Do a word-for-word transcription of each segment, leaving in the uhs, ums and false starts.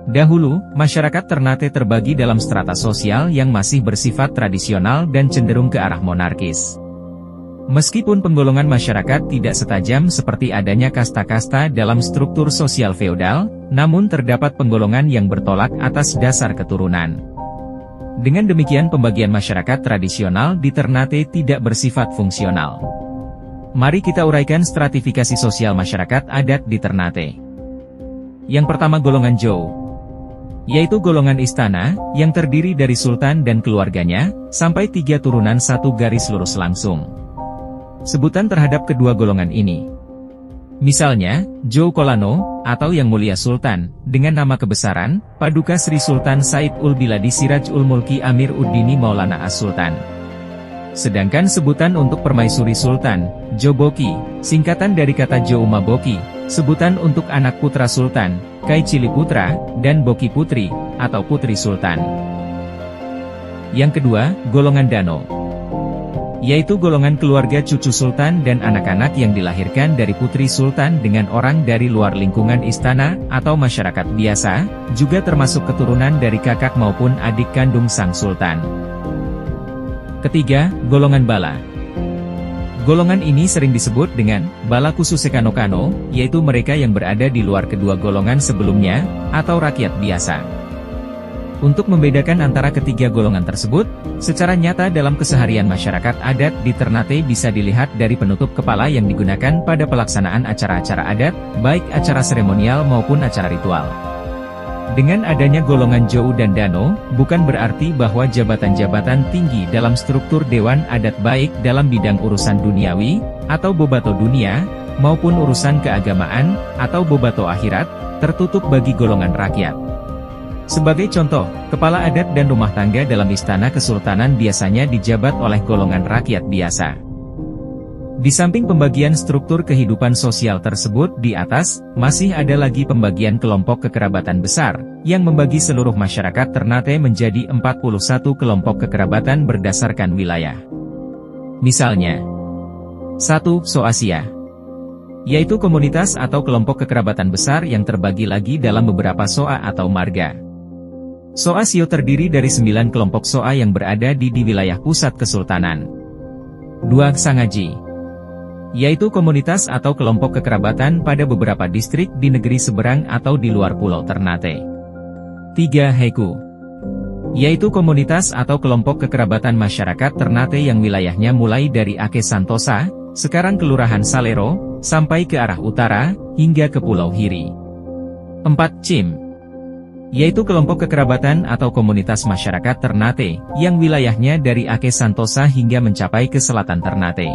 Dahulu, masyarakat Ternate terbagi dalam strata sosial yang masih bersifat tradisional dan cenderung ke arah monarkis. Meskipun penggolongan masyarakat tidak setajam seperti adanya kasta-kasta dalam struktur sosial feodal, namun terdapat penggolongan yang bertolak atas dasar keturunan. Dengan demikian pembagian masyarakat tradisional di Ternate tidak bersifat fungsional. Mari kita uraikan stratifikasi sosial masyarakat adat di Ternate. Yang pertama golongan Jou, yaitu golongan istana, yang terdiri dari sultan dan keluarganya, sampai tiga turunan satu garis lurus langsung. Sebutan terhadap kedua golongan ini. Misalnya, Jou Kolano, atau Yang Mulia Sultan, dengan nama kebesaran, Paduka Sri Sultan Said ul Biladi Siraj ul Mulki Amir Uddini Maulana As-Sultan. Sedangkan sebutan untuk Permaisuri Sultan, Joboki, singkatan dari kata Jouma Boki, sebutan untuk anak putra Sultan, Kai Cili Putra, dan Boki Putri, atau Putri Sultan. Yang kedua, golongan Dano, yaitu golongan keluarga cucu Sultan dan anak-anak yang dilahirkan dari Putri Sultan dengan orang dari luar lingkungan istana, atau masyarakat biasa, juga termasuk keturunan dari kakak maupun adik kandung sang Sultan. Ketiga, golongan Bala. Golongan ini sering disebut dengan Bala Khusus Kano-Kano, yaitu mereka yang berada di luar kedua golongan sebelumnya, atau rakyat biasa. Untuk membedakan antara ketiga golongan tersebut, secara nyata dalam keseharian masyarakat adat di Ternate bisa dilihat dari penutup kepala yang digunakan pada pelaksanaan acara-acara adat, baik acara seremonial maupun acara ritual. Dengan adanya golongan Jou dan Dano, bukan berarti bahwa jabatan-jabatan tinggi dalam struktur Dewan Adat baik dalam bidang urusan duniawi, atau bobato dunia, maupun urusan keagamaan, atau bobato akhirat, tertutup bagi golongan rakyat. Sebagai contoh, kepala adat dan rumah tangga dalam istana kesultanan biasanya dijabat oleh golongan rakyat biasa. Di samping pembagian struktur kehidupan sosial tersebut di atas, masih ada lagi pembagian kelompok kekerabatan besar, yang membagi seluruh masyarakat Ternate menjadi empat puluh satu kelompok kekerabatan berdasarkan wilayah. Misalnya, satu. Soasia, yaitu komunitas atau kelompok kekerabatan besar yang terbagi lagi dalam beberapa soa atau marga. Soasio terdiri dari sembilan kelompok soa yang berada di, di wilayah pusat kesultanan. dua. Sangaji, yaitu komunitas atau kelompok kekerabatan pada beberapa distrik di negeri seberang atau di luar pulau Ternate. tiga. Heku, yaitu komunitas atau kelompok kekerabatan masyarakat Ternate yang wilayahnya mulai dari Aceh Santosa, sekarang Kelurahan Salero, sampai ke arah utara, hingga ke Pulau Hiri. empat. Cim, yaitu kelompok kekerabatan atau komunitas masyarakat Ternate, yang wilayahnya dari Aceh Santosa hingga mencapai ke selatan Ternate.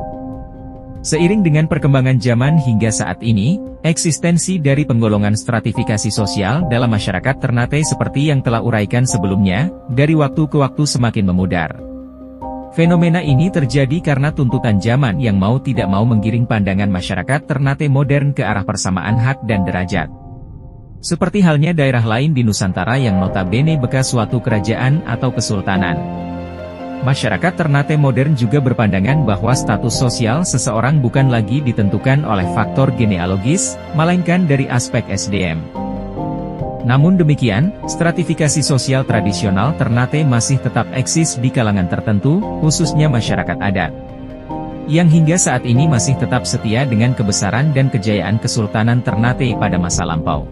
Seiring dengan perkembangan zaman hingga saat ini, eksistensi dari penggolongan stratifikasi sosial dalam masyarakat Ternate seperti yang telah uraikan sebelumnya, dari waktu ke waktu semakin memudar. Fenomena ini terjadi karena tuntutan zaman yang mau tidak mau menggiring pandangan masyarakat Ternate modern ke arah persamaan hak dan derajat. Seperti halnya daerah lain di Nusantara yang notabene bekas suatu kerajaan atau kesultanan. Masyarakat Ternate modern juga berpandangan bahwa status sosial seseorang bukan lagi ditentukan oleh faktor genealogis, melainkan dari aspek S D M. Namun demikian, stratifikasi sosial tradisional Ternate masih tetap eksis di kalangan tertentu, khususnya masyarakat adat, yang hingga saat ini masih tetap setia dengan kebesaran dan kejayaan Kesultanan Ternate pada masa lampau.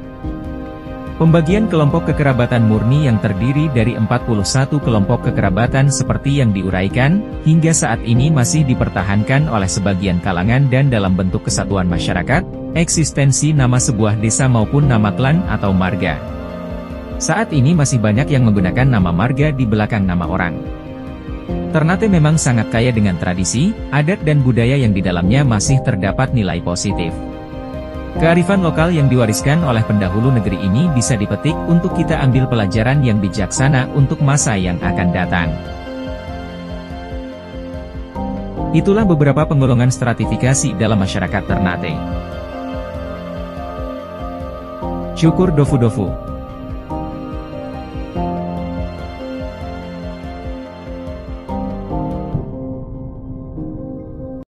Pembagian kelompok kekerabatan murni yang terdiri dari empat puluh satu kelompok kekerabatan seperti yang diuraikan, hingga saat ini masih dipertahankan oleh sebagian kalangan dan dalam bentuk kesatuan masyarakat, eksistensi nama sebuah desa maupun nama klan atau marga. Saat ini masih banyak yang menggunakan nama marga di belakang nama orang. Ternate memang sangat kaya dengan tradisi, adat dan budaya yang di dalamnya masih terdapat nilai positif. Kearifan lokal yang diwariskan oleh pendahulu negeri ini bisa dipetik untuk kita ambil pelajaran yang bijaksana untuk masa yang akan datang. Itulah beberapa penggolongan stratifikasi dalam masyarakat Ternate. Syukur dofu-dofu.